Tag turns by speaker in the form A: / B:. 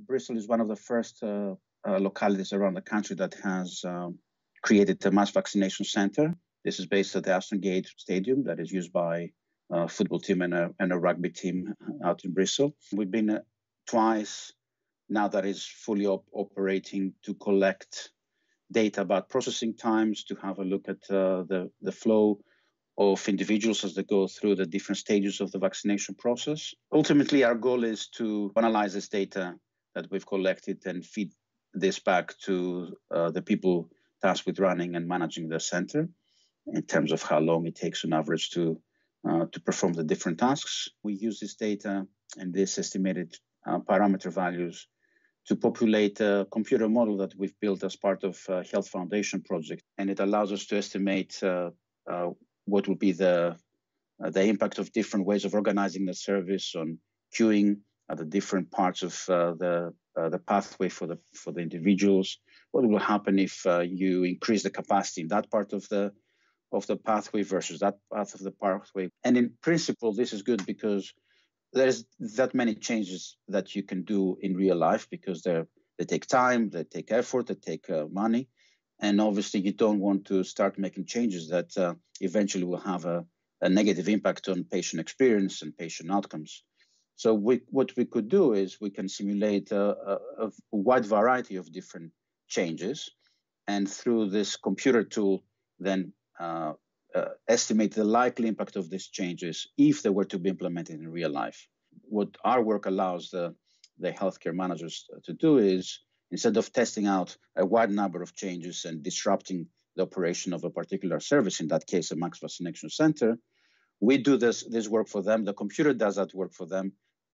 A: Bristol is one of the first localities around the country that has created a mass vaccination center. This is based at the Ashton Stadium that is used by a football team and a rugby team out in Bristol. We've been twice now that is fully operating to collect data about processing times, to have a look at the flow of individuals as they go through the different stages of the vaccination process. Ultimately, our goal is to analyze this data that we've collected and feed this back to the people tasked with running and managing the center in terms of how long it takes on average to perform the different tasks. We use this data and this estimated parameter values to populate a computer model that we've built as part of a Health Foundation project. And it allows us to estimate what will be the impact of different ways of organizing the service on queuing at the different parts of the pathway for the individuals. What will happen if you increase the capacity in that part of the pathway versus that part of the pathway? And in principle, this is good because there's that many changes that you can do in real life because they take time, they take effort, they take money. And obviously, you don't want to start making changes that eventually will have a negative impact on patient experience and patient outcomes. So what we could do is we can simulate a wide variety of different changes. And through this computer tool, then estimate the likely impact of these changes if they were to be implemented in real life. What our work allows the healthcare managers to do is, instead of testing out a wide number of changes and disrupting the operation of a particular service, in that case, a mass vaccination center, we do this work for them. The computer does that work for them,